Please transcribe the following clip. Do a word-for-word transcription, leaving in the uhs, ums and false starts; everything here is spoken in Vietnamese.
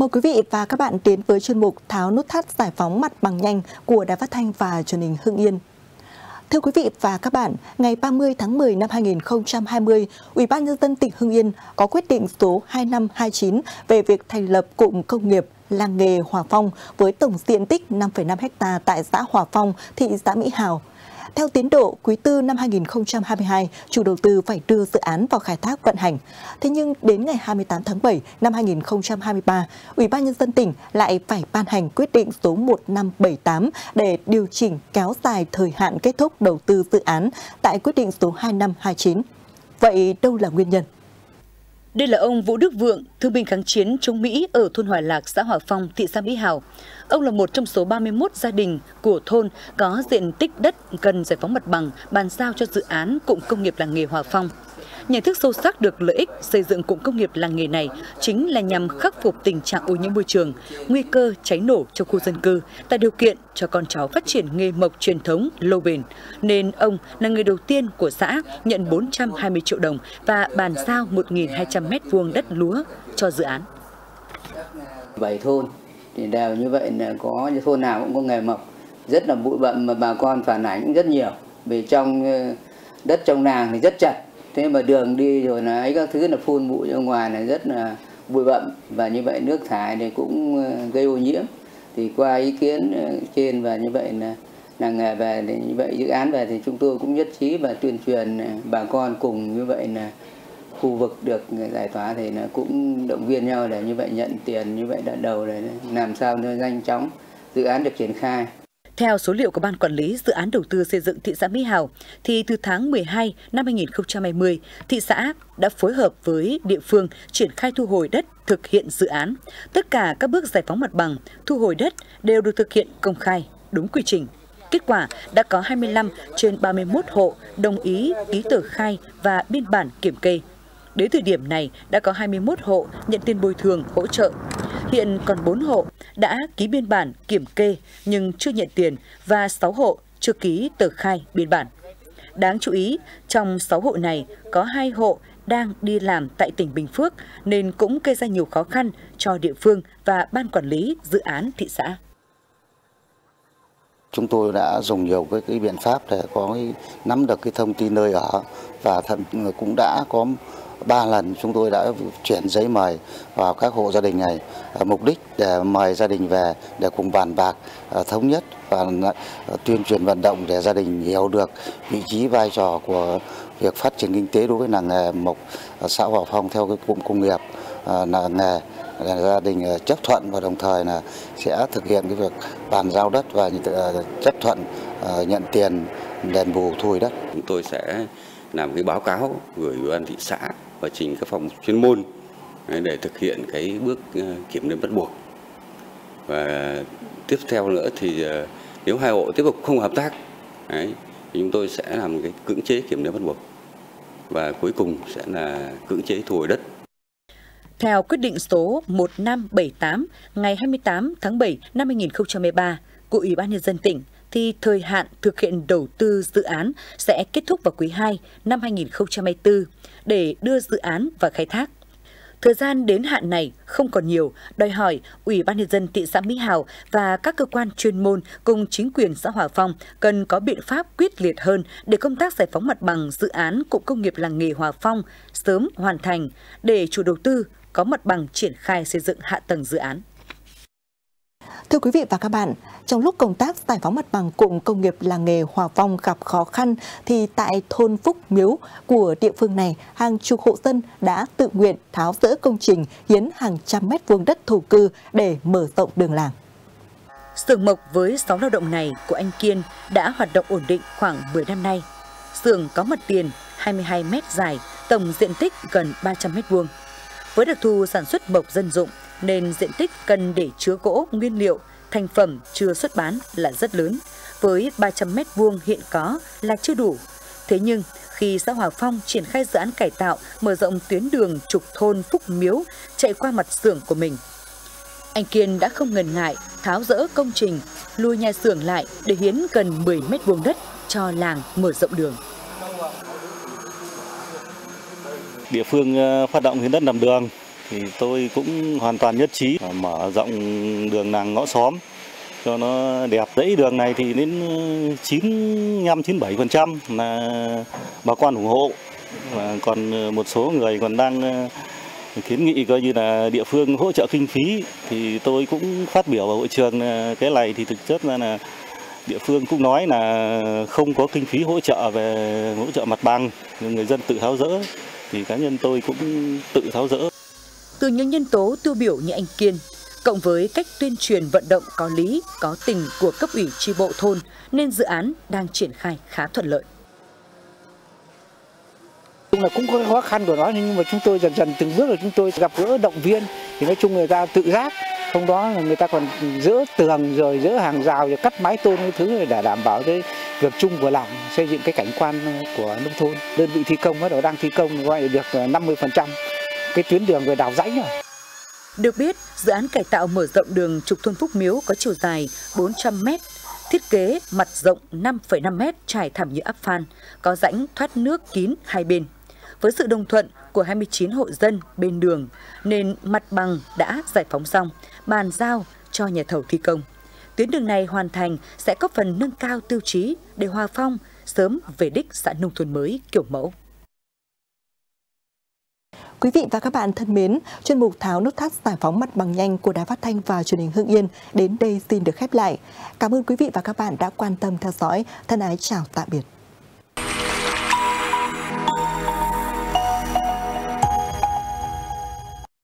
quý vị và các bạn đến với chuyên mục Tháo nút thắt giải phóng mặt bằng nhanh của Đài Phát thanh và Truyền hình Hưng Yên. Thưa quý vị và các bạn, ngày ba mươi tháng mười năm hai nghìn không trăm hai mươi, Ủy ban Nhân dân tỉnh Hưng Yên có quyết định số hai năm hai chín về việc thành lập cụm công nghiệp làng nghề Hòa Phong với tổng diện tích năm phẩy năm héc ta tại xã Hòa Phong, thị xã Mỹ Hào. Theo tiến độ, quý tư năm hai nghìn không trăm hai mươi hai, chủ đầu tư phải đưa dự án vào khai thác vận hành. Thế nhưng đến ngày hai mươi tám tháng bảy năm hai nghìn không trăm hai mươi ba, Ủy ban Nhân dân tỉnh lại phải ban hành quyết định số một năm bảy tám để điều chỉnh kéo dài thời hạn kết thúc đầu tư dự án tại quyết định số hai năm hai chín. Vậy đâu là nguyên nhân? Đây là ông Vũ Đức Vượng, thương binh kháng chiến chống Mỹ ở thôn Hòa Lạc, xã Hòa Phong, thị xã Mỹ Hào. Ông là một trong số ba mươi mốt gia đình của thôn có diện tích đất cần giải phóng mặt bằng bàn giao cho dự án cụm công nghiệp làng nghề Hòa Phong. Nhận thức sâu sắc được lợi ích xây dựng cụm công nghiệp làng nghề này chính là nhằm khắc phục tình trạng ô nhiễm môi trường, nguy cơ cháy nổ trong khu dân cư, tạo điều kiện cho con cháu phát triển nghề mộc truyền thống lâu bền. Nên ông là người đầu tiên của xã nhận bốn trăm hai mươi triệu đồng và bàn giao một nghìn hai trăm mét vuông đất lúa cho dự án. Bảy thôn thì đều như vậy, là có thôn nào cũng có nghề mộc, rất là bụi bặm mà bà con phản ánh rất nhiều. Vì trong đất trong làng thì rất chặt. Thế mà đường đi rồi là ấy các thứ là phun bụi ra ngoài này rất là bụi bặm, và như vậy nước thải này cũng gây ô nhiễm. Thì qua ý kiến trên và như vậy là làng nghề về thì như vậy dự án về thì chúng tôi cũng nhất trí và tuyên truyền bà con cùng như vậy là khu vực được giải tỏa thì là cũng động viên nhau để như vậy nhận tiền như vậy đoạn đầu để làm sao cho nhanh chóng dự án được triển khai. Theo số liệu của Ban Quản lý Dự án Đầu tư Xây dựng thị xã Mỹ Hào, thì từ tháng mười hai năm hai nghìn không trăm hai mươi, thị xã đã phối hợp với địa phương triển khai thu hồi đất thực hiện dự án. Tất cả các bước giải phóng mặt bằng, thu hồi đất đều được thực hiện công khai, đúng quy trình. Kết quả đã có hai mươi lăm trên ba mươi mốt hộ đồng ý ký tờ khai và biên bản kiểm kê. Đến thời điểm này đã có hai mươi mốt hộ nhận tiền bồi thường hỗ trợ. Hiện còn bốn hộ đã ký biên bản kiểm kê nhưng chưa nhận tiền và sáu hộ chưa ký tờ khai biên bản. Đáng chú ý, trong sáu hộ này có hai hộ đang đi làm tại tỉnh Bình Phước nên cũng gây ra nhiều khó khăn cho địa phương và Ban Quản lý Dự án thị xã. Chúng tôi đã dùng nhiều cái, cái biện pháp để có cái, nắm được cái thông tin nơi ở, và thậm cũng đã có ba lần chúng tôi đã chuyển giấy mời vào các hộ gia đình này, mục đích để mời gia đình về để cùng bàn bạc thống nhất và tuyên truyền vận động để gia đình hiểu được vị trí vai trò của việc phát triển kinh tế đối với làng nghề mộc xã Hòa Phong theo cái cụm công nghiệp làng nghề. Gia đình chấp thuận và đồng thời là sẽ thực hiện cái việc bàn giao đất và chấp thuận nhận tiền đền bù thu hồi đất. Chúng tôi sẽ làm cái báo cáo gửi ủy ban thị xã và trình các phòng chuyên môn để thực hiện cái bước kiểm đếm bắt buộc. Và tiếp theo nữa thì nếu hai hộ tiếp tục không hợp tác đấy, thì chúng tôi sẽ làm cái cưỡng chế kiểm đếm bắt buộc và cuối cùng sẽ là cưỡng chế thu hồi đất. Theo quyết định số một năm bảy tám ngày hai mươi tám tháng bảy năm hai nghìn không trăm mười ba của Ủy ban Nhân dân tỉnh, thì thời hạn thực hiện đầu tư dự án sẽ kết thúc vào quý hai năm hai nghìn không trăm hai mươi tư để đưa dự án vào khai thác. Thời gian đến hạn này không còn nhiều, đòi hỏi Ủy ban Nhân dân thị xã Mỹ Hào và các cơ quan chuyên môn cùng chính quyền xã Hòa Phong cần có biện pháp quyết liệt hơn để công tác giải phóng mặt bằng dự án cụm công nghiệp làng nghề Hòa Phong sớm hoàn thành để chủ đầu tư có mặt bằng triển khai xây dựng hạ tầng dự án. Thưa quý vị và các bạn, trong lúc công tác giải phóng mặt bằng cụm công nghiệp làng nghề Hòa Phong gặp khó khăn, thì tại thôn Phúc Miếu của địa phương này, hàng chục hộ dân đã tự nguyện tháo dỡ công trình, hiến hàng trăm mét vuông đất thổ cư để mở rộng đường làng. Xưởng mộc với sáu lao động này của anh Kiên đã hoạt động ổn định khoảng mười năm nay. Xưởng có mặt tiền hai mươi hai mét dài, tổng diện tích gần ba trăm mét vuông. Với đặc thù sản xuất mộc dân dụng nên diện tích cần để chứa gỗ, nguyên liệu, thành phẩm chưa xuất bán là rất lớn. Với ba trăm mét vuông hiện có là chưa đủ. Thế nhưng khi xã Hòa Phong triển khai dự án cải tạo, mở rộng tuyến đường trục thôn Phúc Miếu chạy qua mặt xưởng của mình, anh Kiên đã không ngần ngại tháo dỡ công trình, lùi nhà xưởng lại để hiến gần mười mét vuông đất cho làng mở rộng đường. Địa phương phát động hiến đất làm đường thì tôi cũng hoàn toàn nhất trí mở rộng đường làng ngõ xóm cho nó đẹp. Dãy đường này thì đến chín mươi lăm chín mươi bảy phần trăm là bà con ủng hộ, và còn một số người còn đang kiến nghị coi như là địa phương hỗ trợ kinh phí, thì tôi cũng phát biểu vào hội trường cái này thì thực chất ra là địa phương cũng nói là không có kinh phí hỗ trợ về hỗ trợ mặt bằng, người dân tự tháo dỡ, thì cá nhân tôi cũng tự tháo dỡ. Từ những nhân tố tiêu biểu như anh Kiên, cộng với cách tuyên truyền vận động có lý, có tình của cấp ủy chi bộ thôn, nên dự án đang triển khai khá thuận lợi. Là cũng có khó khăn của nó, nhưng mà chúng tôi dần dần từng bước là chúng tôi gặp gỡ động viên, thì nói chung người ta tự giác, không đó là người ta còn dỡ tường rồi dỡ hàng rào rồi cắt mái tôn cái thứ để đảm bảo cái việc chung của làng xây dựng cái cảnh quan của nông thôn. Đơn vị thi công bắt đầu đang thi công gọi được năm mươi phần trăm cái tuyến đường về đào rãnh rồi. Được biết, dự án cải tạo mở rộng đường trục thôn Phúc Miếu có chiều dài bốn trăm mét, thiết kế mặt rộng năm phẩy năm mét trải thảm nhựa áp phan, có rãnh thoát nước kín hai bên. Với sự đồng thuận của hai mươi chín hộ dân bên đường nên mặt bằng đã giải phóng xong, bàn giao cho nhà thầu thi công. Tuyến đường này hoàn thành sẽ góp phần nâng cao tiêu chí để Hòa Phong sớm về đích xã nông thôn mới kiểu mẫu. Quý vị và các bạn thân mến, chuyên mục tháo nút thắt giải phóng mặt bằng nhanh của Đài Phát thanh và Truyền hình Hưng Yên đến đây xin được khép lại. Cảm ơn quý vị và các bạn đã quan tâm theo dõi. Thân ái chào tạm biệt.